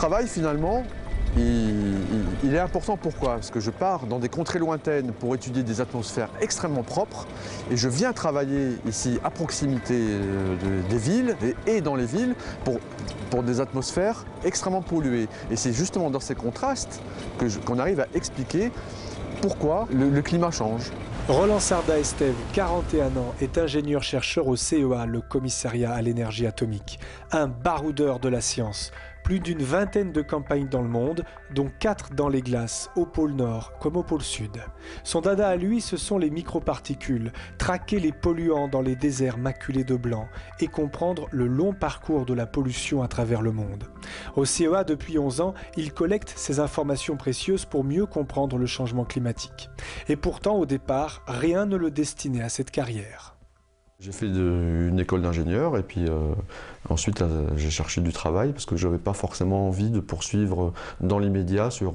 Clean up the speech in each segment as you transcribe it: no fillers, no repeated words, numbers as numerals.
travail, finalement, il est important. Pourquoi? Parce que je pars dans des contrées lointaines pour étudier des atmosphères extrêmement propres et je viens travailler ici à proximité des villes et dans les villes pour des atmosphères extrêmement polluées. Et c'est justement dans ces contrastes qu'on arrive à expliquer pourquoi le climat change. Roland Sarda-Estève, 41 ans, est ingénieur-chercheur au CEA, le Commissariat à l'énergie atomique. Un baroudeur de la science. Plus d'une vingtaine de campagnes dans le monde, dont 4 dans les glaces, au pôle Nord comme au pôle Sud. Son dada à lui, ce sont les microparticules, traquer les polluants dans les déserts maculés de blanc et comprendre le long parcours de la pollution à travers le monde. Au CEA, depuis 11 ans, il collecte ces informations précieuses pour mieux comprendre le changement climatique. Et pourtant, au départ, rien ne le destinait à cette carrière. J'ai fait une école d'ingénieur et puis ensuite j'ai cherché du travail parce que je n'avais pas forcément envie de poursuivre dans l'immédiat sur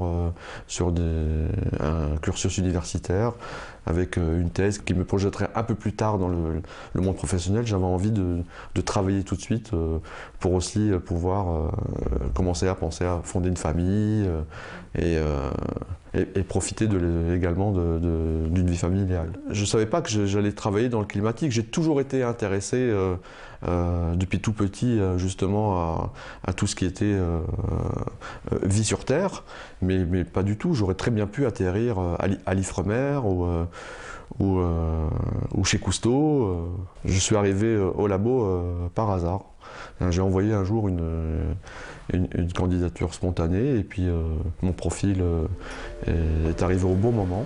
un cursus universitaire avec une thèse qui me projetterait un peu plus tard dans le monde professionnel. J'avais envie de travailler tout de suite pour aussi pouvoir commencer à penser à fonder une famille et profiter également d'une vie familiale. Je ne savais pas que j'allais travailler dans le climatique. J'ai toujours été intéressé depuis tout petit justement à tout ce qui était vie sur Terre, mais pas du tout. J'aurais très bien pu atterrir à l'Ifremer ou chez Cousteau. Je suis arrivé au labo par hasard. J'ai envoyé un jour une candidature spontanée et puis mon profil est arrivé au bon moment.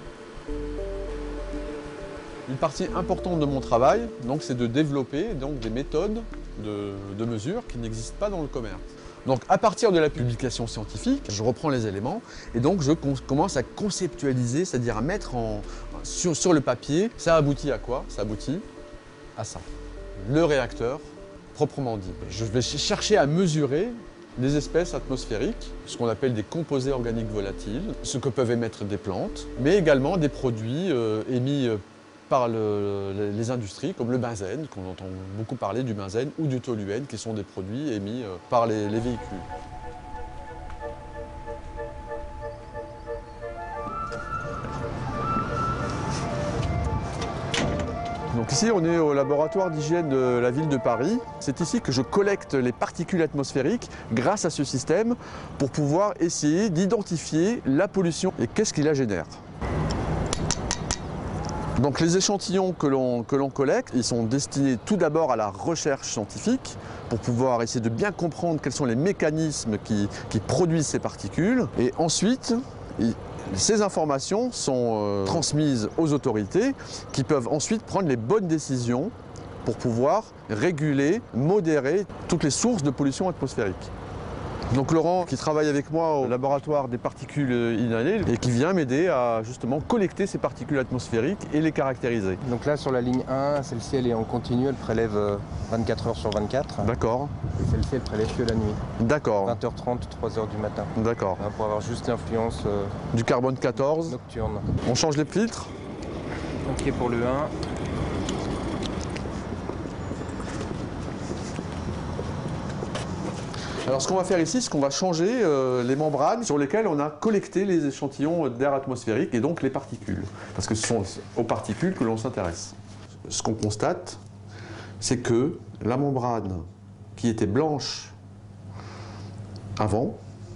Une partie importante de mon travail, c'est de développer des méthodes de mesure qui n'existent pas dans le commerce. Donc à partir de la publication scientifique, je reprends les éléments et donc je commence à conceptualiser, c'est-à-dire à mettre sur le papier. Ça aboutit à quoi? Ça aboutit à ça, le réacteur proprement dit. Je vais chercher à mesurer des espèces atmosphériques, ce qu'on appelle des composés organiques volatiles, ce que peuvent émettre des plantes, mais également des produits émis par les industries, comme le benzène, qu'on entend beaucoup parler du benzène, ou du toluène, qui sont des produits émis par les véhicules. Donc ici, on est au laboratoire d'hygiène de la ville de Paris. C'est ici que je collecte les particules atmosphériques grâce à ce système pour pouvoir essayer d'identifier la pollution et qu'est-ce qui la génère. Donc les échantillons que l'on collecte, ils sont destinés tout d'abord à la recherche scientifique pour pouvoir essayer de bien comprendre quels sont les mécanismes qui produisent ces particules. Et ensuite, ces informations sont transmises aux autorités qui peuvent ensuite prendre les bonnes décisions pour pouvoir réguler, modérer toutes les sources de pollution atmosphérique. Donc Laurent, qui travaille avec moi au laboratoire des particules inhalées et qui vient m'aider à justement collecter ces particules atmosphériques et les caractériser. Donc là sur la ligne 1, celle-ci elle est en continu, elle prélève 24 heures sur 24. D'accord. Et celle-ci elle prélève que la nuit. D'accord. 20h30, 3h du matin. D'accord. Pour avoir juste l'influence du carbone 14 nocturne. On change les filtres. Ok pour le 1. Alors ce qu'on va faire ici, c'est qu'on va changer les membranes sur lesquelles on a collecté les échantillons d'air atmosphérique et donc les particules. Parce que ce sont aux particules que l'on s'intéresse. Ce qu'on constate, c'est que la membrane qui était blanche avant,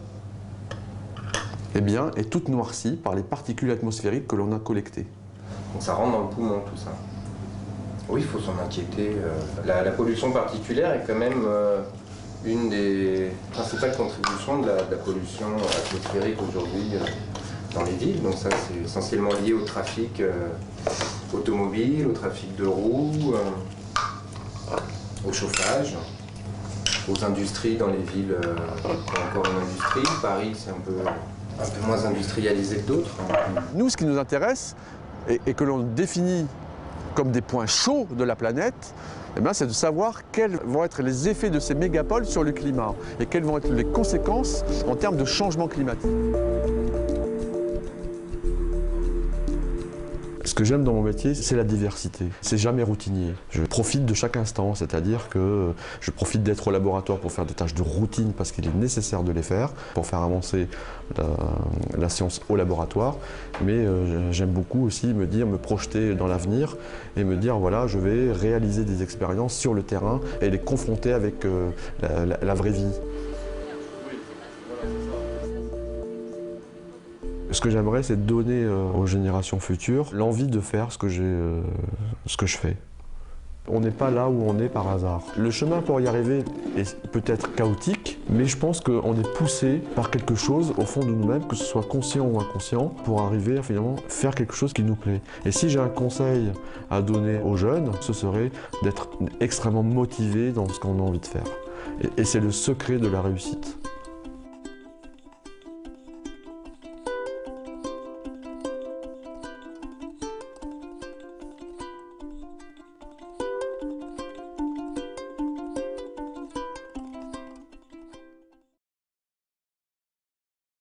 eh bien, est toute noircie par les particules atmosphériques que l'on a collectées. Donc ça rentre dans le poumon tout ça. Oui, il faut s'en inquiéter. La pollution particulière est quand même une des principales contributions de la pollution atmosphérique aujourd'hui dans les villes. Donc ça, c'est essentiellement lié au trafic automobile, au trafic de roues, au chauffage, aux industries dans les villes qui ont encore une industrie. Paris, c'est un peu moins industrialisé que d'autres. Nous, ce qui nous intéresse et que l'on définit comme des points chauds de la planète, c'est de savoir quels vont être les effets de ces mégapoles sur le climat et quelles vont être les conséquences en termes de changement climatique. Ce Ce que j'aime dans mon métier, c'est la diversité. C'est jamais routinier. Je profite de chaque instant, c'est-à-dire que je profite d'être au laboratoire pour faire des tâches de routine parce qu'il est nécessaire de les faire pour faire avancer la science au laboratoire. Mais j'aime beaucoup aussi me projeter dans l'avenir et me dire voilà, je vais réaliser des expériences sur le terrain et les confronter avec la vraie vie. Ce que j'aimerais, c'est donner aux générations futures l'envie de faire ce que je fais. On n'est pas là où on est par hasard. Le chemin pour y arriver est peut-être chaotique, mais je pense qu'on est poussé par quelque chose au fond de nous-mêmes, que ce soit conscient ou inconscient, pour arriver à finalement faire quelque chose qui nous plaît. Et si j'ai un conseil à donner aux jeunes, ce serait d'être extrêmement motivé dans ce qu'on a envie de faire. Et c'est le secret de la réussite.